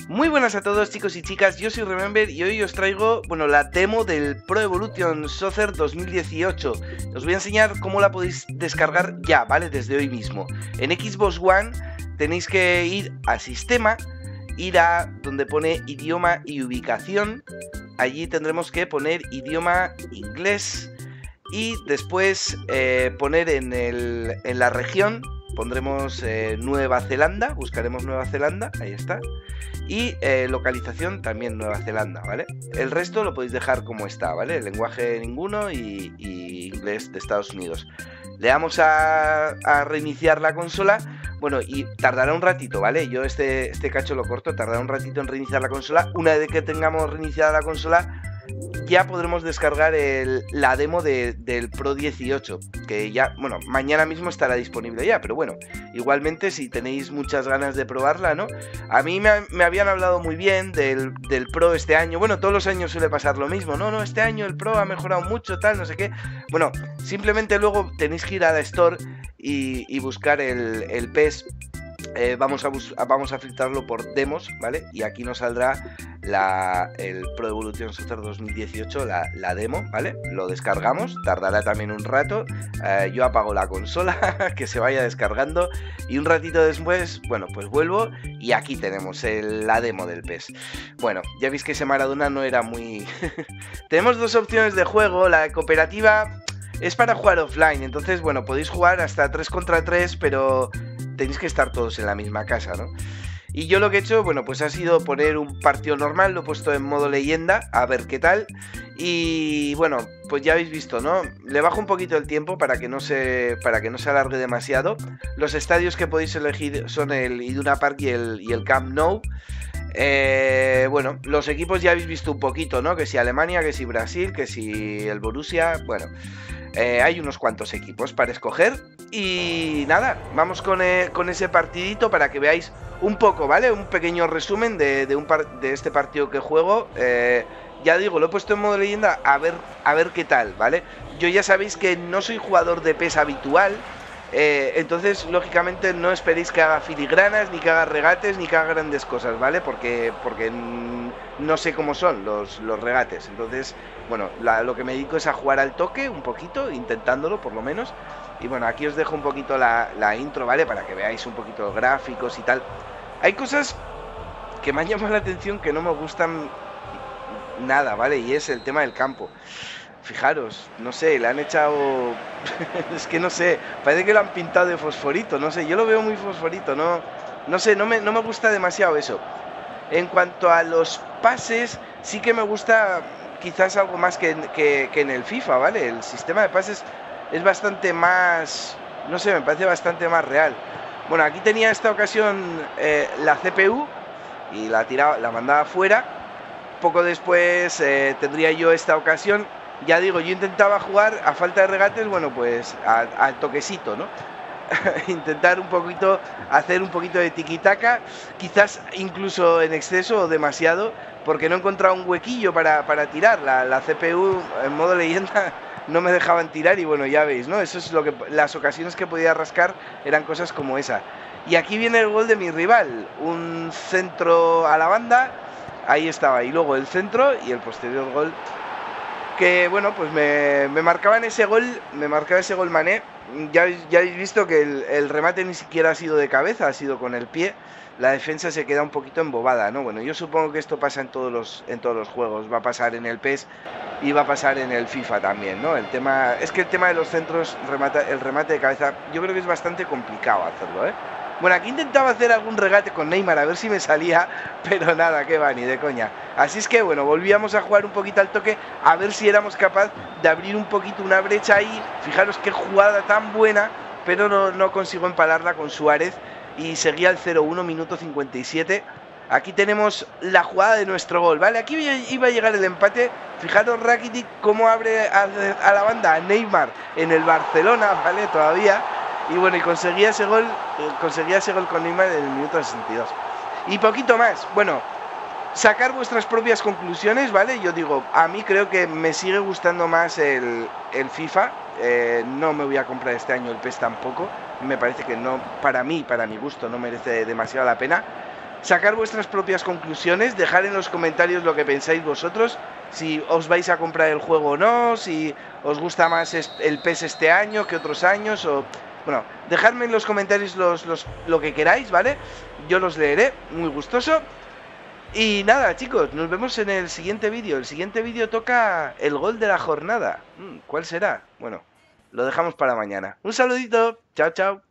Muy buenas a todos, chicos y chicas, yo soy Remember y hoy os traigo, bueno, la demo del Pro Evolution Soccer 2018. Os voy a enseñar cómo la podéis descargar ya, ¿vale? Desde hoy mismo. En Xbox One tenéis que ir a Sistema, ir a donde pone Idioma y Ubicación. Allí tendremos que poner Idioma Inglés y después poner en la región. Pondremos Nueva Zelanda, buscaremos Nueva Zelanda, ahí está. Y localización también Nueva Zelanda, ¿vale? El resto lo podéis dejar como está, ¿vale? El lenguaje ninguno y inglés de Estados Unidos. Le damos a reiniciar la consola. Bueno, y tardará un ratito, ¿vale? Yo este cacho lo corto, tardará un ratito en reiniciar la consola. Una vez que tengamos reiniciada la consola, ya podremos descargar la demo del Pro 18, que ya, bueno, mañana mismo estará disponible ya, pero bueno, igualmente si tenéis muchas ganas de probarla, ¿no? A mí me habían hablado muy bien del Pro este año. Bueno, todos los años suele pasar lo mismo, no, este año el Pro ha mejorado mucho, tal, no sé qué. Bueno, simplemente luego tenéis que ir a la Store y buscar el PES. Vamos a filtrarlo por demos, ¿vale? Y aquí nos saldrá el Pro Evolution Soccer 2018, la demo, ¿vale? Lo descargamos, tardará también un rato. Yo apago la consola, que se vaya descargando. Y un ratito después, bueno, pues vuelvo y aquí tenemos la demo del PES. Bueno, ya veis que ese Maradona no era muy... Tenemos dos opciones de juego, la cooperativa... Es para jugar offline, entonces, bueno, podéis jugar hasta 3 contra 3, pero tenéis que estar todos en la misma casa, ¿no? Y yo lo que he hecho, bueno, pues ha sido poner un partido normal, lo he puesto en modo leyenda, a ver qué tal. Y bueno, pues ya habéis visto, ¿no? Le bajo un poquito el tiempo para que no se alargue demasiado. Los estadios que podéis elegir son el Iduna Park y el Camp Nou. Bueno, los equipos ya habéis visto un poquito, ¿no? Que si Alemania, que si Brasil, que si el Borussia, bueno... hay unos cuantos equipos para escoger. Y nada, vamos con ese partidito para que veáis un poco, ¿vale? Un pequeño resumen de este partido que juego. Ya digo, lo he puesto en modo leyenda a ver qué tal, ¿vale? Yo ya sabéis que no soy jugador de PES habitual. Entonces, lógicamente, no esperéis que haga filigranas, ni que haga regates, ni que haga grandes cosas, ¿vale? Porque no sé cómo son los regates. Entonces, bueno, lo que me dedico es a jugar al toque un poquito, intentándolo por lo menos. Y bueno, aquí os dejo un poquito la intro, ¿vale? Para que veáis un poquito los gráficos y tal. Hay cosas que me han llamado la atención que no me gustan nada, ¿vale? Y es el tema del campo. Fijaros, no sé, le han echado... es que no sé, parece que lo han pintado de fosforito, no sé, yo lo veo muy fosforito, no sé, no me gusta demasiado eso. En cuanto a los pases, sí que me gusta quizás algo más que en el FIFA, ¿vale? El sistema de pases es bastante más, no sé, me parece bastante más real. Bueno, aquí tenía esta ocasión la CPU y la mandaba fuera. Poco después tendría yo esta ocasión. Ya digo, yo intentaba jugar a falta de regates, bueno, pues al toquecito, ¿no? Intentar hacer un poquito de tiquitaca, quizás incluso en exceso o demasiado, porque no he encontrado un huequillo para tirar. La CPU en modo leyenda no me dejaban tirar y bueno, ya veis, ¿no? Eso es las ocasiones que podía rascar eran cosas como esa. Y aquí viene el gol de mi rival, un centro a la banda, ahí estaba, y luego el centro y el posterior gol. Que bueno, pues me marcaban ese gol, Mané. Ya habéis visto que el remate ni siquiera ha sido de cabeza, ha sido con el pie. La defensa se queda un poquito embobada, ¿no? Bueno, yo supongo que esto pasa en todos los juegos. Va a pasar en el PES y va a pasar en el FIFA también, ¿no? Es que el tema de los centros, el remate de cabeza, yo creo que es bastante complicado hacerlo, ¿eh? Bueno, aquí intentaba hacer algún regate con Neymar a ver si me salía, pero nada, que va, ni de coña. Así es que, bueno, volvíamos a jugar un poquito al toque, a ver si éramos capaces de abrir un poquito una brecha ahí. Fijaros qué jugada tan buena, pero no consigo empalarla con Suárez y seguía el 0-1, minuto 57. Aquí tenemos la jugada de nuestro gol, ¿vale? Aquí iba a llegar el empate. Fijaros Rakitic cómo abre a la banda a Neymar en el Barcelona, ¿vale? Todavía. Y bueno, y conseguía ese gol con Neymar en el minuto 62. Y poquito más. Bueno, sacar vuestras propias conclusiones, ¿vale? Yo digo, a mí creo que me sigue gustando más el FIFA. No me voy a comprar este año el PES tampoco. Me parece que no, para mi gusto, no merece demasiado la pena. sacar vuestras propias conclusiones, dejar en los comentarios lo que pensáis vosotros, si os vais a comprar el juego o no, si os gusta más el PES este año que otros años, o... Bueno, dejadme en los comentarios lo que queráis, ¿vale? Yo los leeré, muy gustoso. Y nada, chicos, nos vemos en el siguiente vídeo. El siguiente vídeo toca el gol de la jornada. ¿Cuál será? Bueno, lo dejamos para mañana. Un saludito, chao, chao.